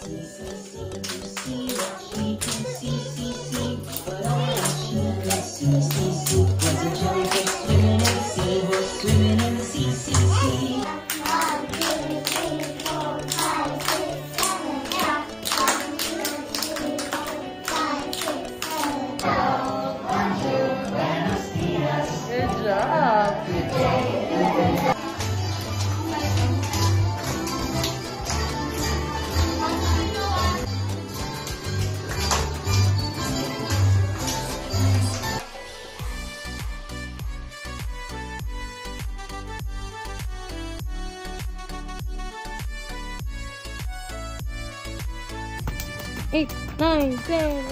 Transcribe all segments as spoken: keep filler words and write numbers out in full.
Eight, nine, ten.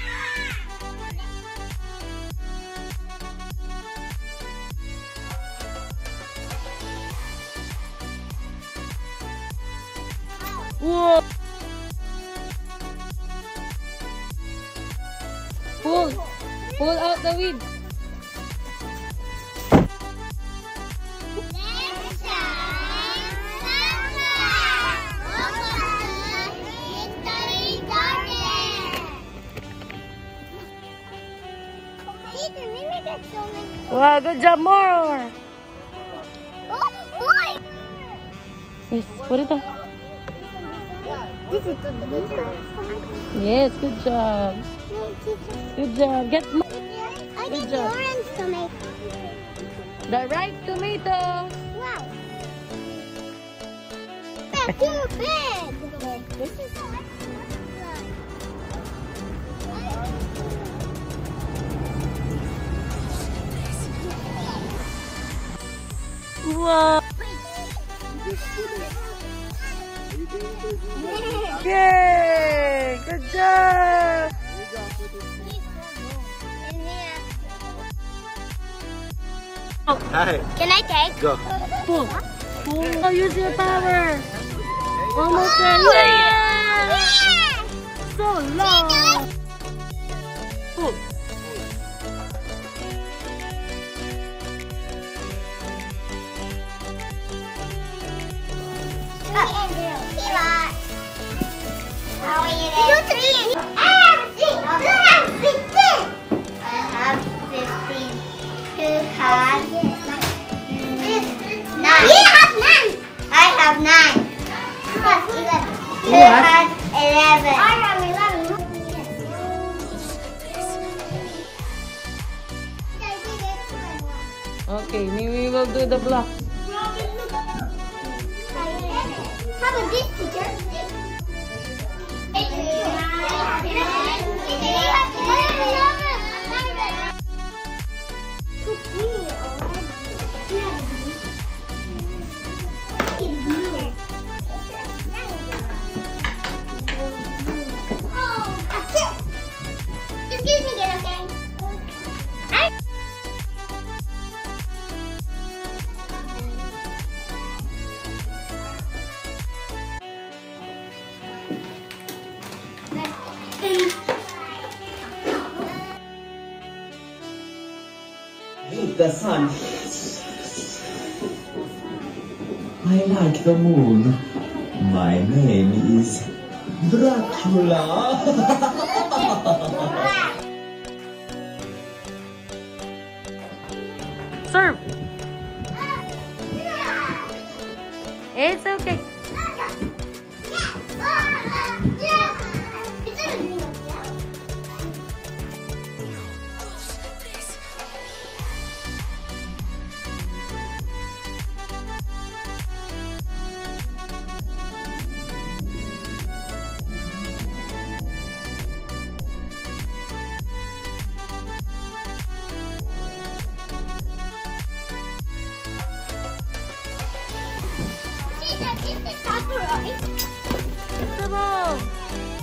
Whoa! Pull, pull out the weed. Wow, good job, more. Yes, put it on. This is the blue. Yes, good job. Good job. Get more. I Good need job. orange tomato. The right tomato. Wow. That's too big. This is Wow. Yay! Good job. Hi. Can I take? Go. Pull. Pull. Oh, use your power. Almost there. Yeah! Yeah! So long. Pull. How are you doing? I have fifteen. I have fifteen. Two cards. Nine. You have nine. I have nine. Plus eleven. Two cards, eleven. I have eleven. Okay, we will do the block. How about this, teacher? Excuse me, get okay? Meet the sun. I like the moon. My name is Dracula. Serve. It's okay. It's the ball.